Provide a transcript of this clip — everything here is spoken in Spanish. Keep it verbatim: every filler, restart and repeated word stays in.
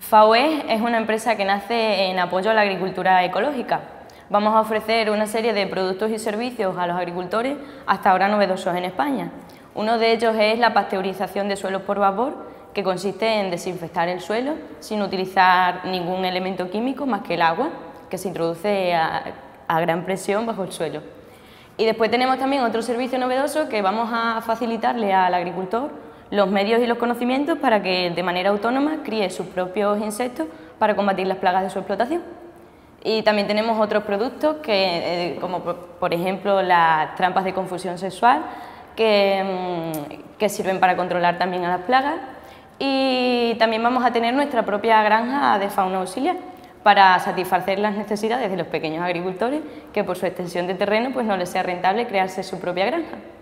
FAOES es una empresa que nace en apoyo a la agricultura ecológica. Vamos a ofrecer una serie de productos y servicios a los agricultores hasta ahora novedosos en España. Uno de ellos es la pasteurización de suelos por vapor, que consiste en desinfectar el suelo sin utilizar ningún elemento químico más que el agua, que se introduce a, a gran presión bajo el suelo. Y después tenemos también otro servicio novedoso que vamos a facilitarle al agricultor los medios y los conocimientos para que de manera autónoma críe sus propios insectos para combatir las plagas de su explotación. Y también tenemos otros productos que, eh, como por, por ejemplo las trampas de confusión sexual que, mmm, que sirven para controlar también a las plagas, y también vamos a tener nuestra propia granja de fauna auxiliar para satisfacer las necesidades de los pequeños agricultores que por su extensión de terreno pues no les sea rentable crearse su propia granja.